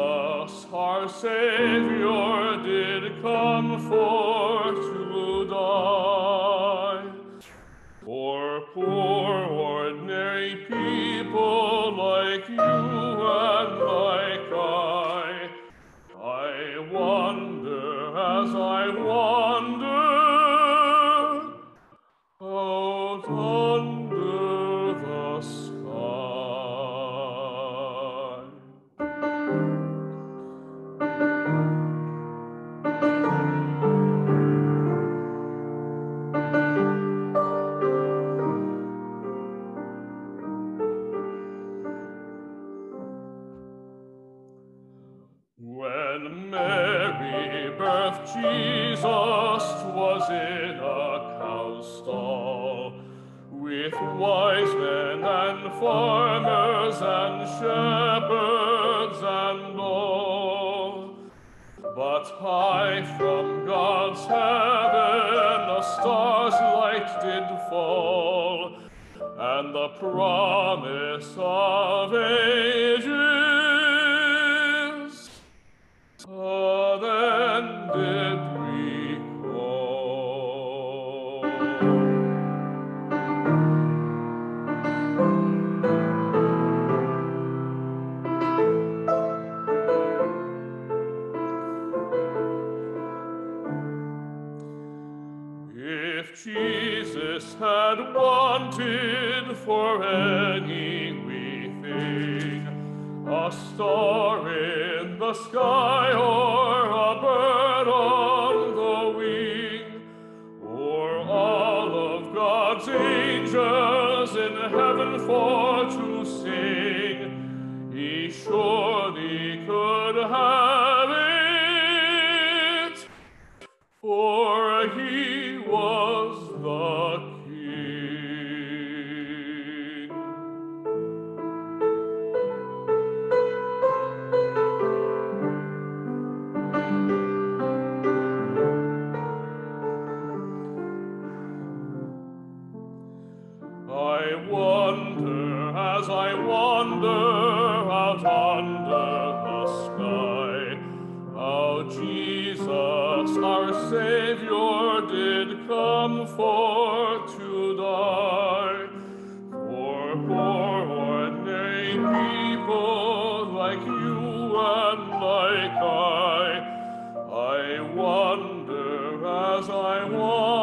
our Savior, did come for to die. For poor, ordinary people like you and like I wonder as I wander out under the sky. When Mary birthed Jesus, 'twas in a cow stall, with wise men and farmers and shepherds and all. But high from God's heaven a star's light did fall, and the promise of ages then did recall. If Jesus had wanted for any wee thing, a star in the sky or a bird on the wing, or all of God's angels in heaven for to sing, he surely could have it, for he was the King. I wonder as I wander out under the sky, how Jesus, our Savior, did come for to die. For poor ordinary people like you and like I wonder as I wander